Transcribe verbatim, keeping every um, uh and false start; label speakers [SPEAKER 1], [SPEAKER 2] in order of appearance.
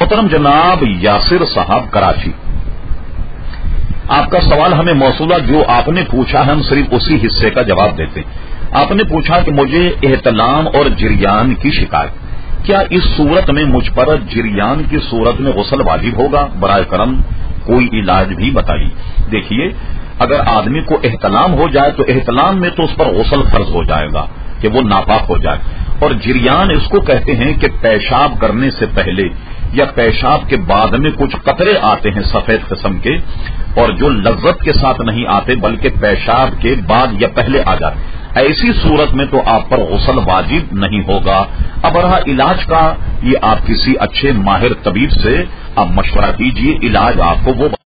[SPEAKER 1] मोहतरम जनाब यासिर साहब कराची, आपका सवाल हमें मौसूला जो आपने पूछा है हम सिर्फ उसी हिस्से का जवाब देते हैं। आपने पूछा कि मुझे एहतलाम और जिरियान की शिकायत, क्या इस सूरत में मुझ पर जिरियान की सूरत में गुस्ल वाजिब होगा? बराए करम कोई इलाज भी बताइए। देखिए, अगर आदमी को एहतलाम हो जाए तो एहतलाम में तो उस पर गुस्ल फर्ज हो जाएगा कि वो नापाक हो जाए। और जिरियान इसको कहते हैं कि पेशाब करने से पहले या पेशाब के बाद में कुछ कतरे आते हैं सफेद किस्म के, और जो लज्जत के साथ नहीं आते बल्कि पेशाब के बाद या पहले आ जाते। ऐसी सूरत में तो आप पर गुस्ल वाजिब नहीं होगा। अब रहा इलाज का, ये आप किसी अच्छे माहिर तबीब से आप मशवरा कीजिए, इलाज आपको वो